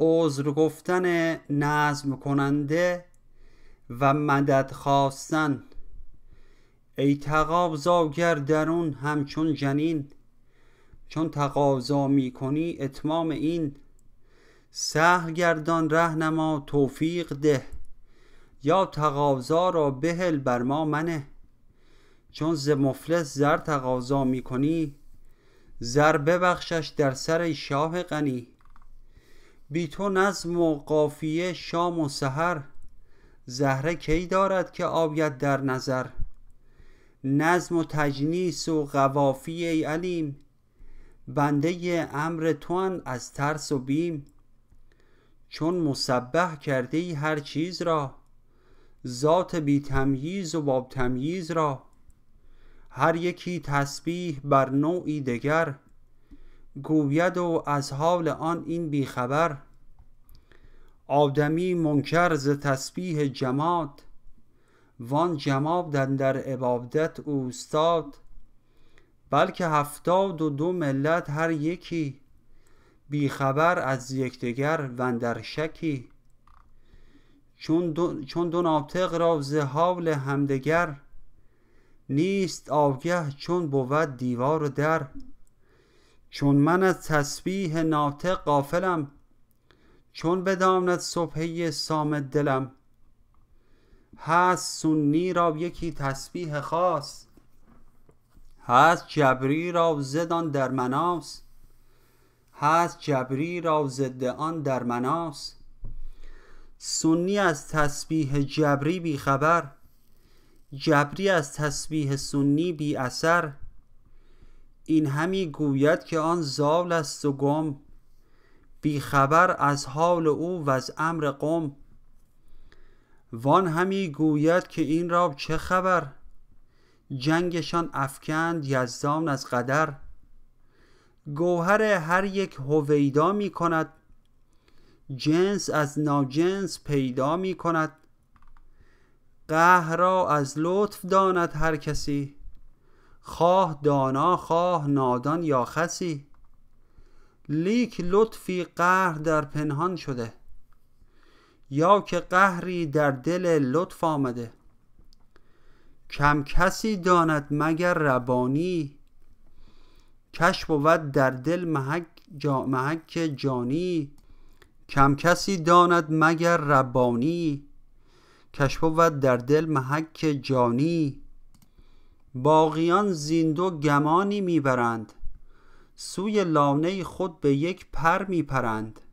عذر گفتن نظم کننده و مدد خواستن. ای تقاضاگر درون همچون جنین، چون تقاضا می کنی اتمام این. سهل گردان رهنما توفیق ده، یا تقاضا را بهل بر ما منه. چون ز مفلس زر تقاضا می کنی، زر ببخشش در سر شاه غنی. بی تو نظم و قافیه شام و سحر، زهره کی دارد که آید در نظر. نظم و تجنیس و قوافی ای علیم، بنده امر توان از ترس و بیم. چون مسبح کرده ای هر چیز را، ذات بی تمییز و با تمییز را. هر یکی تسبیح بر نوعی دگر، گوید و از حال آن این بی خبر. آدمی منکر ز تسبیح جماد، وان جماد اندر عبادت اوستاد. بلکه 72 ملت هر یکی، بی خبر از یکدیگر و اندر شکی. چون دو ناطق را ز حال همدیگر، نیست آگه چون بود دیوار و در. چون من از تسبیح ناطق غافلم، چون بداند سبحه صامت دلم. هست سنی را یکی تسبیح خاص، هست جبری را ضد آن در مناس. هست جبری را ضد آن در مناس. سنی از تسبیح جبری بی خبر، جبری از تسبیح سنی بی اثر. این همی گوید که آن ضال است و گم، بی خبر از حال او و از امر قوم. وان همی گوید که این را چه خبر، جنگشان افکند یزدان از قدر. گوهر هر یک هویدا می کند، جنس از ناجنس پیدا می کند. قهر را از لطف داند هر کسی، خواه دانا خواه نادان یا خسی. لیک لطفی قهر در پنهان شده، یا که قهری در دل لطف آمده. کم کسی داند مگر ربانی، کش بود در دل محک جانی. کم کسی داند مگر ربانی، کش بود در دل محک جانی. باقیان زین دو گمانی میبرند، سوی لانه خود به یک پر میپرند.